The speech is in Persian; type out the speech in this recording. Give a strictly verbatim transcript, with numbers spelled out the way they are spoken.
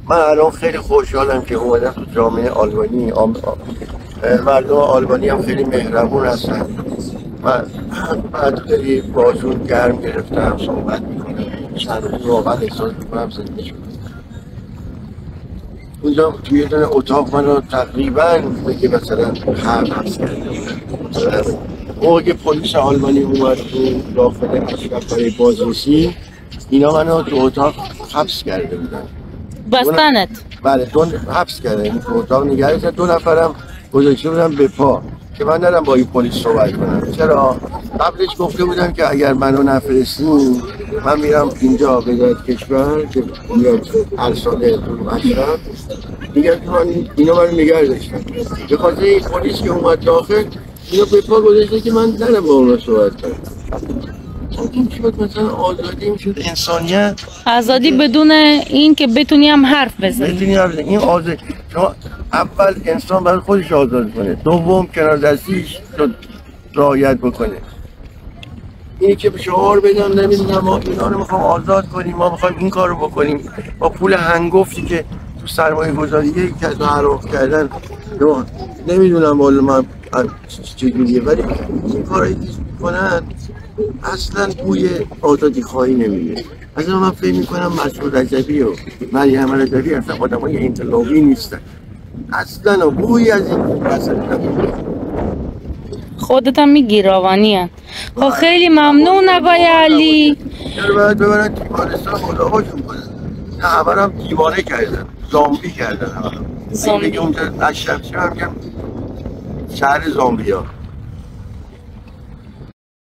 من الان خیلی خوشحالم که اومدم تو جامعه آلبانی. آم... مردم آلبانی هم خیلی مهربون هستن. من بعد خیلی باشون گرم گرفتم، صحبت میکنم، چند روز واقعا احساس میکنم زنده شدم. اونجا توی یه دونه اتاق من رو تقریبا بگه مثلا هر حبس کرده. موقع که پلیس آلبانی اومد تو داخل مشرف برای بازرسی، اینا منو تو اتاق حبس کرده بودن. بستنت؟ بله، دو حبس کرده، تو اتاق نگه داشتن. دو نفرم گذاشته بودن به پا که من نرم با این پلیس صحبت کنم. چرا؟ قبلش گفته بودم که اگر منو نفرستین من میرم اینجا وزارت کشور که میاد هر ساله تو مشرف میگن که من اینا منو نگه داشتن. به خاطر این پلیس که اومد داخل اینو به پا گذاشته که من نرم با اونا صحبت کنم. این شد مثلا آزادی، این شد انسانیت. آزادی بدون این که بتونی هم حرف بزنی. بتونی حرف بزنی. این آزادی. شما اول انسان باید خودش آزاد کنه، دوم کنار دستیش رو رعایت بکنه. اینی که شعار بدم نمیدونم ما اینا رو میخوام آزاد کنیم، ما میخوایم این کار رو بکنیم، با پول هنگفتی که تو سرمایه گذاری که تو حراف کردن، نمیدونم والا من چجوریه، ولی این کارایی که میکنن اصلا بوی آزادی خواهی نمیده. اصلا من فکر میکنم مسعود رجبی و مریم رجبی اصلا آدمای انقلابی نیستن اصلا، بوی از این اصلا نمیده. خودت هم میگی روانیه. خب خیلی ممنون آقای علی. چرا باید ببرن تیمارستان خدا خوشون کنن؟ نه همه هم دیوانه کردن، زامبی کردن. همه هم زامبی اونجا از شمسی هم کم شهر زامبی ها.